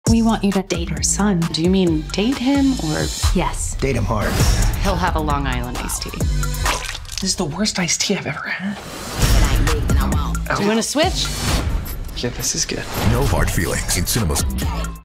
We want you to date our son. Do you mean date him or? Yes. Date him hard. He'll have a Long Island iced tea. This is the worst iced tea I've ever had. Do you want to switch? Yeah, this is good. No hard feelings in cinemas.